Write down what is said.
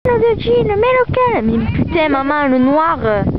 le jean, mets lequel? Mais putain, maman, le noir.